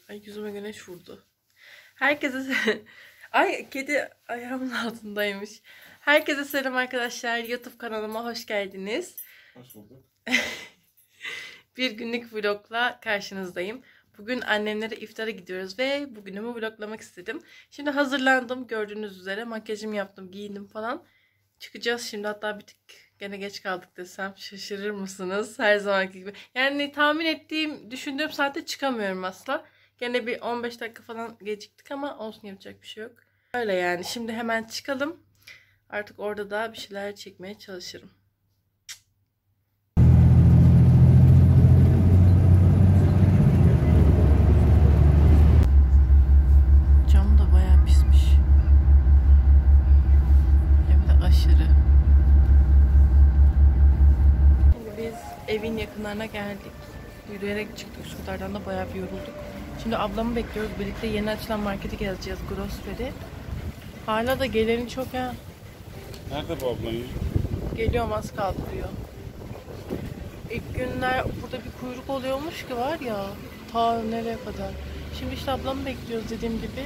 Ay yüzüme güneş vurdu. Herkese ay kedi ayağımın altındaymış. Herkese selam arkadaşlar. YouTube kanalıma hoş geldiniz. Hoş bulduk. Bir günlük vlogla karşınızdayım. Bugün annemlere iftara gidiyoruz ve bugünümü vloglamak istedim. Şimdi hazırlandım gördüğünüz üzere. Makyajımı yaptım, giyindim falan. Çıkacağız şimdi, hatta bir tık gene geç kaldık desem şaşırır mısınız? Her zamanki gibi. Yani tahmin ettiğim, düşündüğüm saatte çıkamıyorum asla. Gene bir 15 dakika falan geciktik ama olsun, yapacak bir şey yok. Öyle yani, şimdi hemen çıkalım. Artık orada da bir şeyler çekmeye çalışırım. Cam da bayağı pismiş. Hem de aşırı. Şimdi biz evin yakınlarına geldik. Yürüyerek çıktık. Şuralardan da bayağı bir yorulduk. Şimdi ablamı bekliyoruz. Birlikte yeni açılan markete gezeceğiz. Grocery. Hala da geleni çok ha. Nerede bu ablan ya? Geliyorum, az kaldı diyor. İlk günler burada bir kuyruk oluyormuş ki var ya. Ta nereye kadar. Şimdi işte ablamı bekliyoruz dediğim gibi.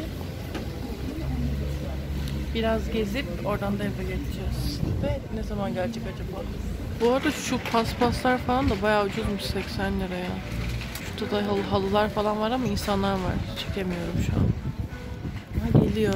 Biraz gezip oradan da eve geçeceğiz. Ve ne zaman gelecek acaba? Bu arada şu paspaslar falan da bayağı ucuzmuş, 80 liraya. Şurada da halılar falan var ama insanlar var. Çekemiyorum şu an. Ha, geliyor.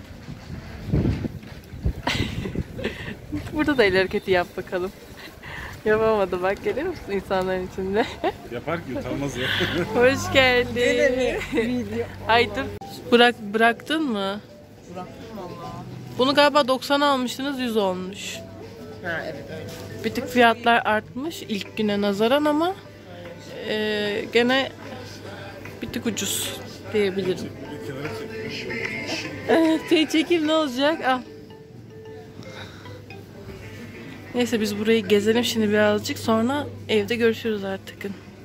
Burada da el hareketi yap bakalım. Yapamadı bak, görüyor musun insanların içinde? Yapar ki utanmaz ya. Hoş geldin. Ay dur. Bıraktın mı? Bıraktım valla. Bunu galiba 90 almıştınız, 100 olmuş. Ha evet öyle. Bir tık fiyatlar artmış ilk güne nazaran ama gene bir tık ucuz diyebilirim. Bir kenara çek. Çekeyim, ne olacak? Al. Neyse biz burayı gezelim şimdi birazcık, sonra evde görüşürüz artık.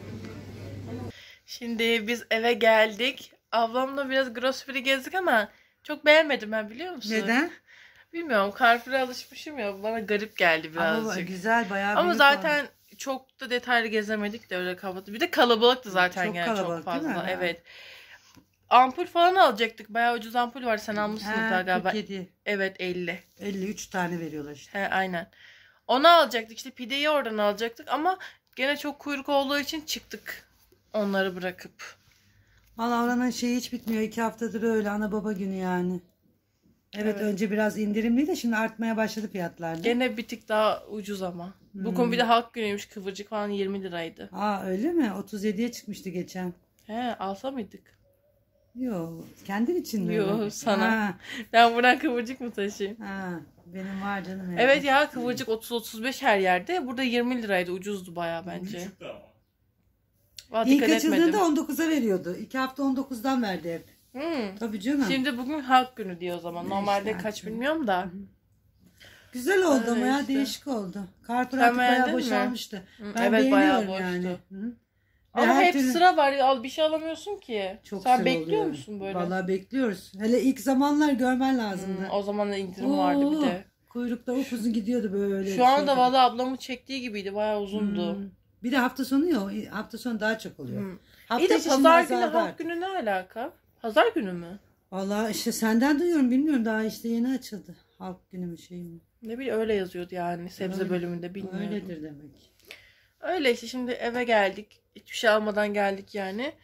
Şimdi biz eve geldik. Ablamla biraz grocery gezdik ama çok beğenmedim ben, biliyor musun? Neden? Bilmiyorum, Carrefour'a alışmışım ya, bana garip geldi birazcık. Ama güzel bayağı Ama büyük zaten çok da detaylı gezemedik de öyle kalmadı. Bir de kalabalıktı zaten, çok yani kalabalık, çok değil mi? fazla. Evet. Ampul falan alacaktık. Bayağı ucuz ampul var. Sen almışsın galiba. 47. Evet, 50. 53 tane veriyorlar işte. He, aynen. Onu alacaktık. İşte pideyi oradan alacaktık ama gene çok kuyruk olduğu için çıktık. Onları bırakıp. Valla oranın şeyi hiç bitmiyor. 2 haftadır öyle, ana baba günü yani. Evet, önce biraz indirimliydi, şimdi artmaya başladı fiyatlar. Gene bir tık daha ucuz ama. Bu konu bir de halk günüymüş. Kıvırcık falan 20 liraydı. Aa öyle mi? 37'ye çıkmıştı geçen. He, alsa mıydık? Yok, kendin için mi? Yok, öyle? sana. Ha, Ben buradan kıvırcık mı taşıyayım? ha, benim var canım. evde. Evet ya, kıvırcık 30-35 her yerde. Burada 20 liraydı. Ucuzdu bayağı bence. Küçüktü ama. Valla İlk dikkat açıldığında etmedim. 19'a veriyordu. 2 hafta 19'dan verdi hep. Tabii canım. Şimdi bugün halk günü diyor o zaman. Normalde işte kaç halk bilmiyorum da. Güzel oldu Öyle ama ya, işte. değişik oldu. Carrefour Sen artık bayağı beğendin mi? boşalmıştı. Ben Evet, bayağı beğeniyorum boştu. yani. Hı. Ve Ama her hep türlü- sıra var. Al, bir şey alamıyorsun ki. Çok Sen sıra bekliyor oluyor. musun böyle? Vallahi bekliyoruz. Hele ilk zamanlar görmen lazımdı. O zaman da indirim vardı bir de. Kuyrukta upuzun gidiyordu böyle. Şu anda valla ablamın çektiği gibiydi. Bayağı uzundu. Bir de hafta sonu yok. Hafta sonu daha çok oluyor. Hafta İyi de içi pazar şimdi günü azaldı halk artık. günü ne alaka? Pazar günü mü? Vallahi işte senden duyuyorum, bilmiyorum, daha işte yeni açıldı. Halk günü mü şey mi? Ne bileyim, öyle yazıyordu yani sebze Öyle. bölümünde, bilmiyorum. Öyledir demek. Öyle işte, şimdi eve geldik. Hiçbir şey almadan geldik yani.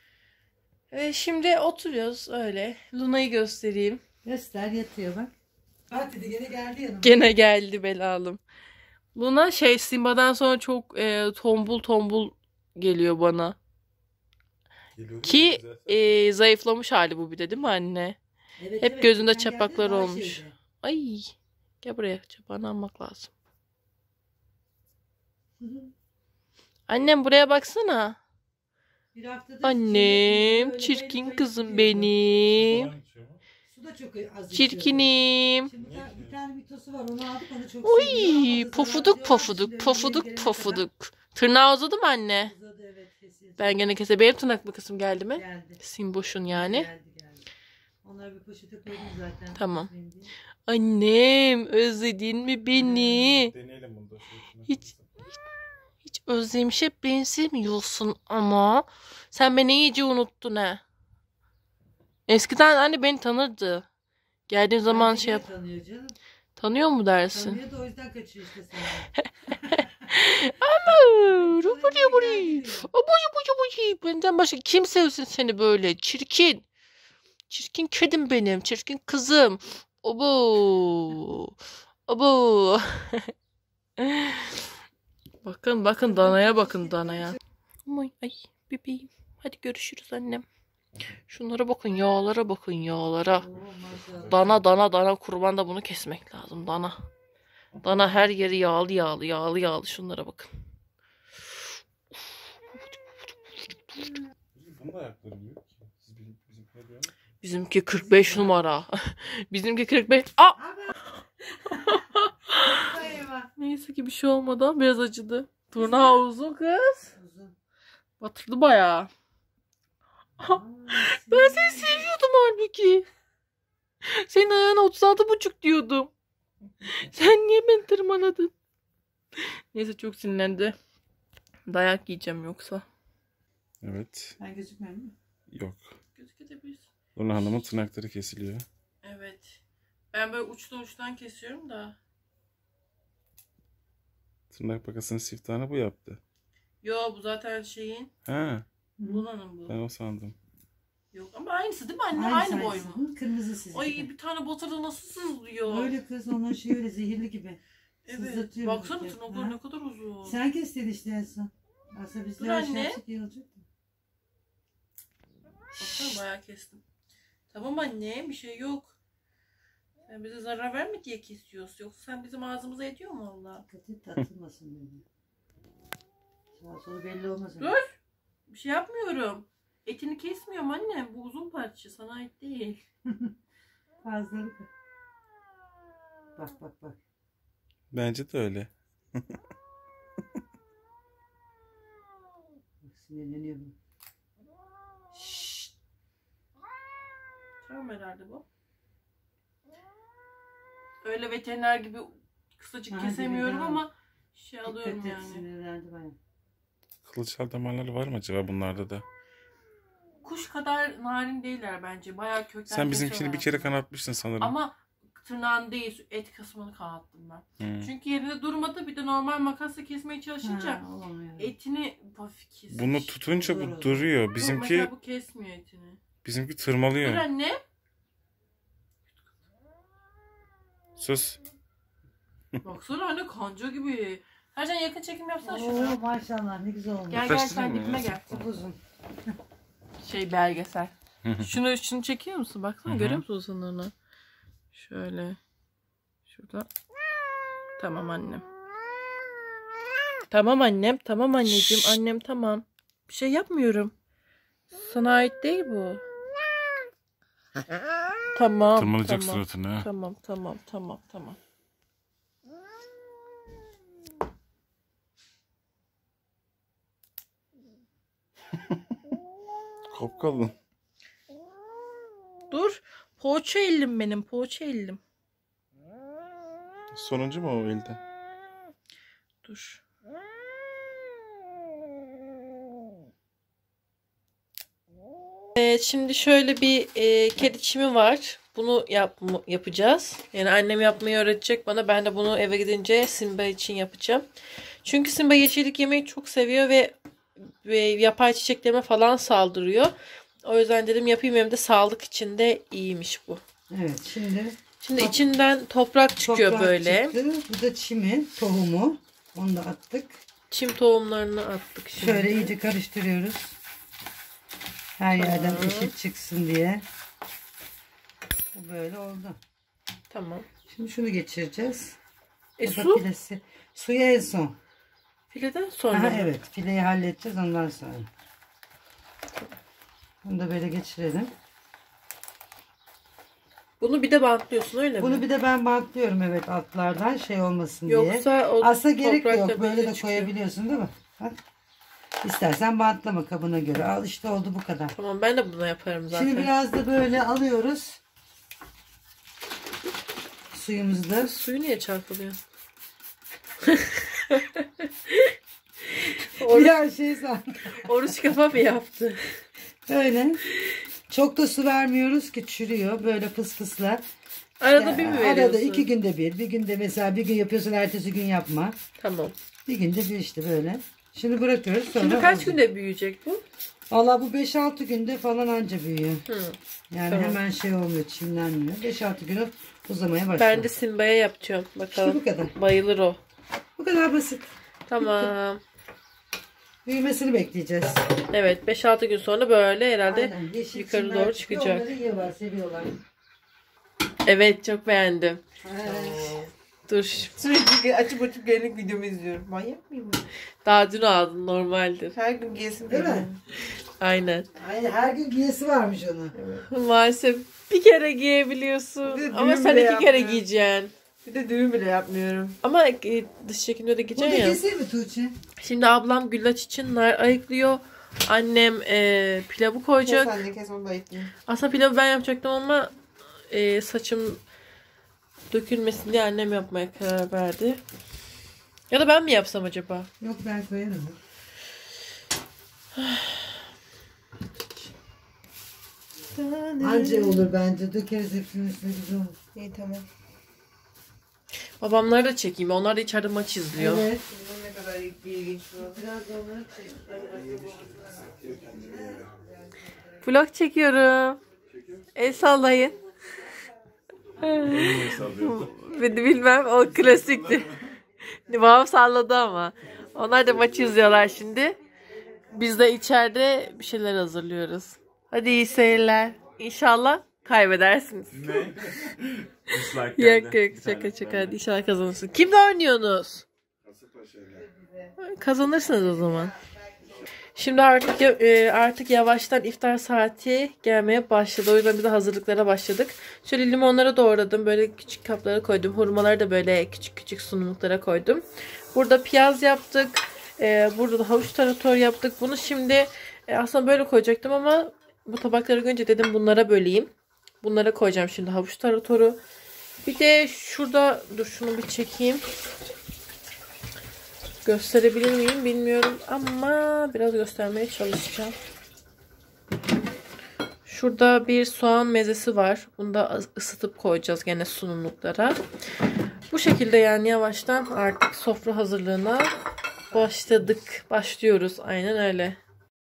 Ve şimdi oturuyoruz öyle. Luna'yı göstereyim. Göster, yatıyor bak. Fatih de gene geldi yanıma. Gene geldi belalım. Luna Simba'dan sonra çok tombul tombul geliyor bana. Geliyor Ki zaten. zayıflamış hali bu bir de, değil mi anne? Evet, Hep evet, gözünde geçen geldi, çapaklar daha olmuş. şeydi. Ay, gel buraya, çapağını almak lazım. Annem buraya baksana. Bir haftadır Annem, böyle çirkin böyle kızım gidiyordu. benim. Falan içiyor mu? Su da çok az içiyordu. Çirkinim. Şimdi bir tane mitosu var, onu aldık, onu çok seviyor. Uy, Ama o da zarar pofuduk diyorlar. pofuduk Şimdi pofuduk önüne gelene pofuduk. Tırnağı uzadı mı anne? kadar uzadı, evet, kesin. Ben gene benim tırnak makasım geldi mi? Geldi. Simboş'un yani. Geldi. Onları bir poşete koydum zaten. Tamam. Benim diye. Annem, özledin mi beni? Deneyelim bunu da. Hiç özlemişe benzemiyorsun ama. Sen beni iyice unuttun ha. Eskiden anne beni tanırdı. Geldiğim zaman Bence şey yine yap. tanıyor canım. Tanıyor mu dersin? Tanıyor da o yüzden kaçıyor işte seni. Benden başka kim sevsin seni böyle? Çirkin. Çirkin kedim benim. Çirkin kızım. Obo. Obo. Bakın danaya bakın danaya. Aman ay bebeğim. Hadi görüşürüz annem. Şunlara bakın yağlara bakın yağlara. Dana kurban da bunu kesmek lazım dana. Dana her yeri yağlı şunlara bakın. Bunun da ayakları büyük ki. Bizimkiler böyle. Bizimki 45 numara. Bizimki 45. Aa! Neyse ki bir şey olmadı ama biraz acıdı. Turna uzun kız. Batırdı bayağı. Ben seni seviyordum halbuki. Senin ayağına 36,5 diyordum. Sen niye beni tırmaladın? Neyse çok sinirlendi. Dayak yiyeceğim yoksa. Evet. Ben gözükmüyor mu? Yok. Gözükebiliriz. Nurhan Hanım'ın tırnakları kesiliyor. Evet. Ben böyle uçtan kesiyorum da. Tırnak makasının siftahını bu yaptı. Yo bu zaten şeyin. Ha, Luna'nın bu. ben o sandım. Yok ama aynısı değil mi anne? Aynı boy mu? Hı, kırmızı sizi. Ay bir tane batırda nasıl sızlıyor? Öyle kız onun şey öyle zehirli gibi. Evet. Sızlatıyor Baksana böyle. tırnakları Ha? ne kadar uzun. Sen kestin işte en son. Aslında biz Dur de her anne. şey yapsak iyi olacak. Baksana bayağı kestim. Tamam anne bir şey yok. Sen bize zarar verme diye kesiyoruz. Yoksa sen bizim ağzımıza ediyor mu Allah? Dikkat et tatılmasın dedi. Sağ solu belli olmaz. Dur. Bir şey yapmıyorum. Etini kesmiyorum annem. Bu uzun parça. Sana ait değil. Ağızları bak. Bence de öyle. Bak sinirleniyor bu. Şşşt. Tamam herhalde bu. Öyle veteriner gibi kısacık Hadi kesemiyorum bir daha. ama şey alıyorum Dikkat et yani. sinirlendi bayağı. Kılıçal damarları var mı acaba bunlarda da? Kuş kadar narin değiller bence. Bayağı kökten Sen bizimkini bir kere kesiyorlar. kanatmıştın sanırım. Ama tırnağın değil, et kısmını kanattım ben. Çünkü yerinde durmadı. Bir de normal makasla kesmeye çalışınca Ha, olamıyor. etini hafif kesmiş. Bunu tutunca Doğru. bu duruyor. Yok, Bizimki mesela bu kesmiyor etini. Dur tırmalıyor. anne. Sus. Baksana anne kanca gibi. Ercan yakın çekim yapsana Oo, şunu. maşallah ne güzel olmuş. Gel Kaç sen lira mı dibime ya? gel. Çok uzun. Belgesel. şunu çekiyor musun? Baksana Hı hı. görüyor musun sınırını? Şöyle. Şurada. Tamam annem. Tamam annem. Tamam anneciğim. Annem tamam. Bir şey yapmıyorum. Sana ait değil bu. Tamam. Tırmalayacak tamam. suratını ha. Tamam. Kopkalın. Dur. Poğaça ellim benim. Poğaça ellim. Sonuncu mu o elde? Dur. Evet, şimdi şöyle bir kedi çimi var. Bunu yapacağız. Yani annem yapmayı öğretecek bana. Ben de bunu eve gidince Simba için yapacağım. Çünkü Simba yeşillik yemeyi çok seviyor ve yapay çiçeklerime falan saldırıyor. O yüzden dedim yapayım, hem de sağlık için de iyiymiş bu. Evet Şimdi içinden toprak çıkıyor toprak böyle. çıktı. Bu da çimin tohumu. Onu da attık. Çim tohumlarını attık şimdi. Şöyle iyice karıştırıyoruz. Her yerden eşit çıksın diye. Bu böyle oldu. Tamam. Şimdi şunu geçireceğiz. Bu da Su? filesi. Suyu en son. Fileden sonra Aha, mı? evet, fileyi halledeceğiz ondan sonra. Bunu da böyle geçirelim. Bunu bir de bantlıyorsun öyle mi? Bunu bir de ben bantlıyorum, evet, altlardan şey olmasın diye. Yoksa o aslında gerek toprakla yok. Böyle de çıkıyor. koyabiliyorsun değil mi? Bak. İstersen bantlama kabına göre. Al işte, oldu bu kadar. Tamam, ben de bunu yaparım zaten. Şimdi biraz da böyle alıyoruz. Suyumuzu da. Suyu niye çarpılıyor? Ya şey sandım. Oruç kafa mı yaptı? Öyle. Çok da su vermiyoruz ki çürüyor. Böyle fıs fıslar. Arada bir mi veriyorsun? Arada 2 günde bir. Bir günde mesela bir gün yapıyorsun, ertesi gün yapma. Tamam. Bir günde bir işte böyle. Şimdi bırakıyoruz. Sonra Şimdi kaç günde büyüyecek bu? Valla bu 5-6 günde falan anca büyüyor. Yani Tamam. hemen şey olmuyor, çimlenmiyor. 5-6 güne uzamaya başlıyor. Ben de Simba'ya yapacağım. Bakalım. İşte bu kadar. Bayılır o. Bu kadar basit. Tamam. Büyümesini bekleyeceğiz. Evet 5-6 gün sonra böyle herhalde Aynen, yeşil yukarı çimler doğru çıkıyor, çıkacak. onları yiyorlar, seviyorlar. Evet çok beğendim. Dur. Sürekli açıp gelinlik videomu izliyorum. Manyak mıyım? Daha dün aldın normaldir. Her gün giyesim Değil geliyor. mi? Aynen. Aynen, her gün giyesi varmış onu. Maalesef bir kere giyebiliyorsun. Bir de Ama düğün sen bile 2 kere yapmıyor. giyeceksin. Bir de düğün bile yapmıyorum. Ama dış çekimde de Bunu giyeceksin da ya. keseyim mi Tuğçe? Şimdi ablam güllaç için nar ayıklıyor. Annem pilavı koyacak. Kes anne kes onu da ayıklayayım. Aslında pilavı ben yapacaktım ama saçım dökülmesin diye annem yapmaya karar verdi. Ya da ben mi yapsam acaba? Yok, ben koyarım. Anca olur bence. Dökeriz hepsinin üstüne, güzel olur. İyi tamam. Babamları da çekeyim. Onlar da içeride maç izliyor. Evet. Ne kadar ilginç bu. Biraz da onları çek. Vlog çekiyorum. El sallayın. Ben de bilmem, o klasikti. Babam salladı ama. Onlar da maçı izliyorlar şimdi. Biz de içeride bir şeyler hazırlıyoruz. Hadi iyi seyirler. İnşallah kaybedersiniz. Dislike Yok geldi. yok şaka şaka. Hadi inşallah kazanırsınız. Kimle oynuyorsunuz? Kazanırsınız o zaman. Şimdi artık yavaştan iftar saati gelmeye başladı. O yüzden biz de hazırlıklara başladık. Şöyle limonları doğradım. Böyle küçük kaplara koydum. Hurmaları da böyle küçük küçük sunumluklara koydum. Burada piyaz yaptık. Burada da havuç tarator yaptık. Bunu şimdi aslında böyle koyacaktım ama bu tabakları görünce dedim bunlara böleyim. Bunlara koyacağım şimdi havuç taratoru. Bir de şurada dur şunu bir çekeyim. Gösterebilir miyim bilmiyorum ama biraz göstermeye çalışacağım. Şurada bir soğan mezesi var. Bunu da ısıtıp koyacağız gene sunumluklara. Bu şekilde yani yavaştan artık sofra hazırlığına başlıyoruz. Aynen öyle.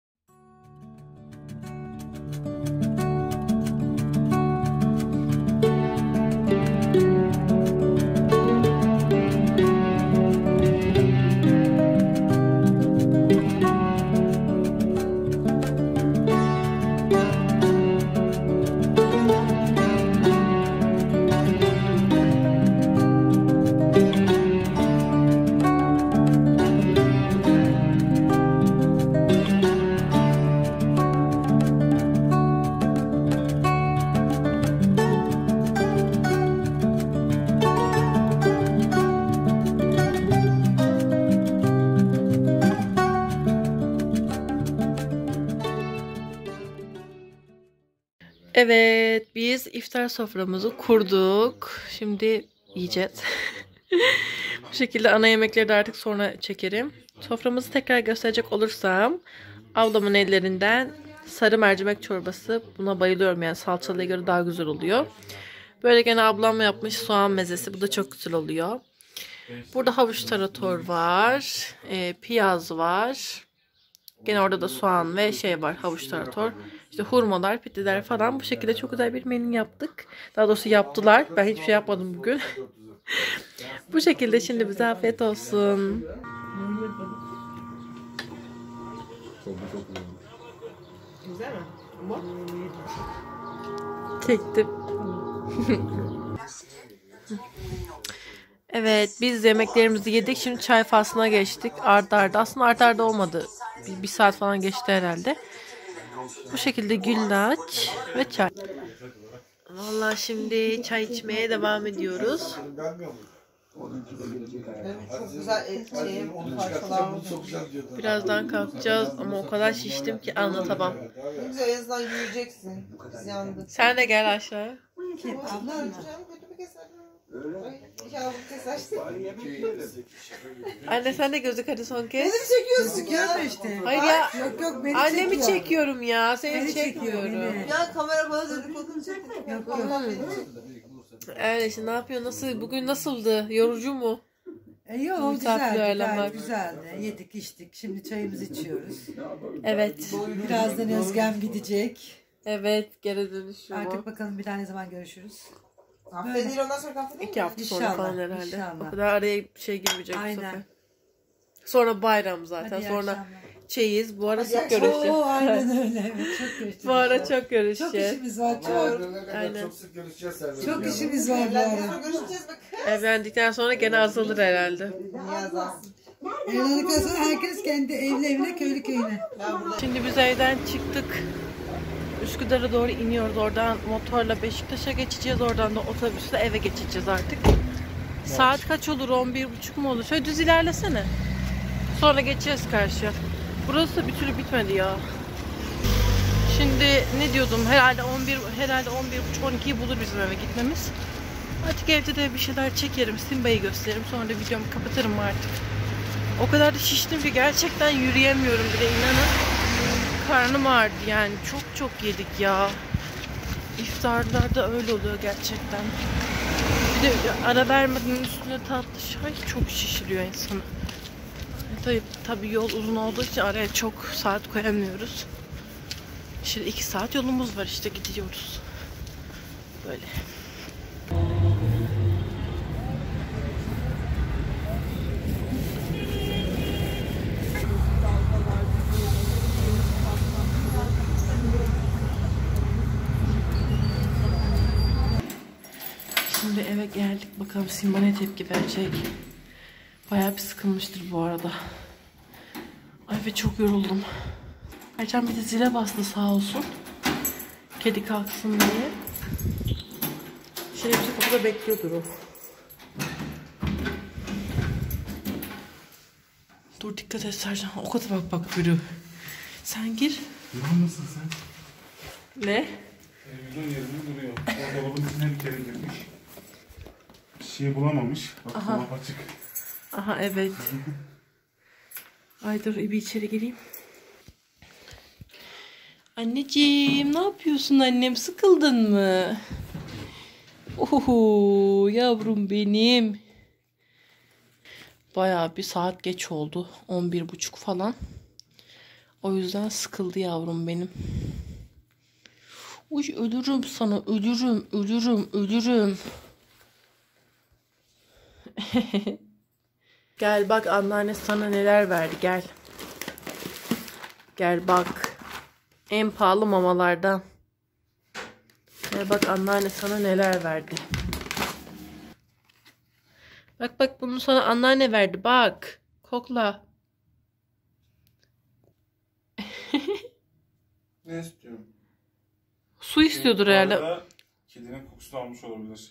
Evet, biz iftar soframızı kurduk. Şimdi yiyeceğiz. Bu şekilde ana yemekleri de artık sonra çekerim. Soframızı tekrar gösterecek olursam ablamın ellerinden sarı mercimek çorbası. Buna bayılıyorum yani salçalıya göre daha güzel oluyor. Böyle gene ablam yapmış soğan mezesi. Bu da çok güzel oluyor. Burada havuç tarator var. Piyaz var. Gene orada da soğan ve şey var, havuç tarator. İşte hurmalar, pitiler falan. Bu şekilde çok güzel bir menü yaptık. Daha doğrusu yaptılar. Ben hiçbir şey yapmadım bugün. Bu şekilde şimdi bize afiyet olsun. Güzel mi? Ama Çektim. Evet, biz yemeklerimizi yedik. Şimdi çay faslına geçtik. Arda arda. Aslında arda arda olmadı. Bir saat falan geçti herhalde. Bu şekilde güllaç ve çay. Vallahi şimdi çay içmeye devam ediyoruz. çok güzel parçalar oldu. Birazdan kalkacağız ama o kadar şiştim ki anlatamam. Ne güzel en azından yürüyeceksin. Biz yandık. Sen de gel aşağı. Ablam. Götümü keselim. İnşallah bu kez açtın. Anne sen de gözük hadi son kez. Beni çekiyorsun ya. Görme işte. Hayır ya. Yok yok beni Annemi çekiyor. çekiyorum ya. Seni Beni çekiyor, çekmiyorum. beni. Ya kamera bana dedikodunu çekti. Yok, Allah yok. beni çekti. Evet işte ne yapıyor? Nasıl? Bugün nasıldı? Yorucu mu? Yok Misafir güzeldi, ağırlamak. güzeldi. Yedik içtik. Şimdi çayımızı içiyoruz. Evet. Birazdan Özgem gidecek. Evet. Geri dönüş yolu. Artık bakalım bir daha ne zaman görüşürüz. Kahve değil ondan sonra kahve değil 2 mi? hafta sonra İnşallah, falan herhalde. inşallah. O kadar araya şey girmeyecek bu Aynen. sefer. Sonra bayram zaten. Hadi iyi Sonra akşamlar. çeyiz. Bu ara Hadi iyi çok akşamlar. görüşeceğiz. Oo aynen öyle. Evet, çok görüşeceğiz. Bu ara çok Çok görüşeceğiz. işimiz var. Aynen. Çok sık görüşeceğiz seninle. Çok işimiz var bu Evlendikten sonra ara. görüşeceğiz bak. Evlendikten sonra gene azalır herhalde. Niye azalsın? Evlendikten sonra herkes kendi evine köylü köyüne. Ben burada Şimdi biz evden çıktık. Üsküdar'a doğru iniyoruz. Oradan motorla Beşiktaş'a geçeceğiz. Oradan da otobüsle eve geçeceğiz artık. Saat kaç olur? 11.30 mu olur? Şöyle düz ilerlesene. Sonra geçeceğiz karşıya. Burası da bir türlü bitmedi ya. Şimdi ne diyordum? Herhalde 11.30-12'yi bulur bizim eve gitmemiz. Artık evde de bir şeyler çekerim. Simba'yı gösteririm. Sonra da videomu kapatırım artık. O kadar da şiştim ki gerçekten yürüyemiyorum bile inanın. Karnım ağrıdı yani. Çok yedik ya. İftarlarda öyle oluyor gerçekten. Bir de ara vermeden üstüne tatlı çay çok şişiriyor insanı. Tabii yol uzun olduğu için araya çok saat koyamıyoruz. Şimdi 2 saat yolumuz var işte gidiyoruz. Böyle. Şimdi eve geldik. Bakalım Simba ne tepki verecek. Bayağı bir sıkılmıştır bu arada. Ay ve çok yoruldum. Aycan bir de zile bastı sağ olsun. Kedi kalksın diye. Şerefsiz kapıda bekliyordur o. Dur dikkat et Sercan. O kadar bak yürü. Sen gir. Yuvan mısın sen? Ne? Televizyon yerinde duruyor. O dolabın içine bir kere girmiş. Bir şey bulamamış. Bak dolap açık. Aha evet. Ay dur bir içeri gireyim. Anneciğim ne yapıyorsun annem? Sıkıldın mı? Oho yavrum benim. Bayağı bir saat geç oldu. 11.30 falan. O yüzden sıkıldı yavrum benim. Uy ölürüm sana. Ölürüm. Gel bak anneanne sana neler verdi gel. Gel bak. En pahalı mamalardan. Gel bak anneanne sana neler verdi. Bak bunu sana anneanne verdi bak. Kokla. Ne istiyorum? Su istiyordur herhalde. Arada kedinin kokusunu almış olabilir.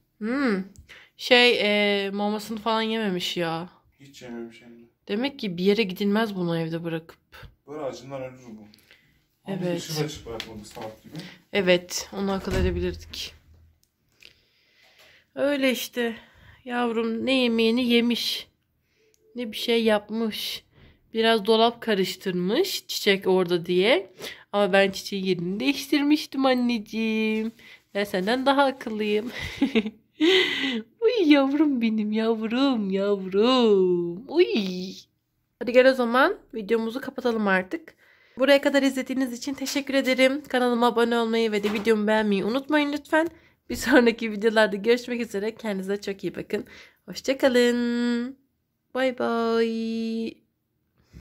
Mamasını falan yememiş ya. Hiç yememiş hem de. Demek ki bir yere gidilmez bunu evde bırakıp. Böyle acından ölür bu. Ama Evet. ışığı da açık bırakmadı saat gibi. Evet, onu akıl edebilirdik. Öyle işte. Yavrum ne yemeğini yemiş. Ne bir şey yapmış. Biraz dolap karıştırmış çiçek orada diye. Ama ben çiçeğin yerini değiştirmiştim anneciğim. Ben senden daha akıllıyım. Uy yavrum benim yavrum. Uy. Hadi gel o zaman videomuzu kapatalım artık. Buraya kadar izlediğiniz için teşekkür ederim. Kanalıma abone olmayı ve de videomu beğenmeyi unutmayın lütfen. Bir sonraki videolarda görüşmek üzere. Kendinize çok iyi bakın. Hoşça kalın. Bay bay.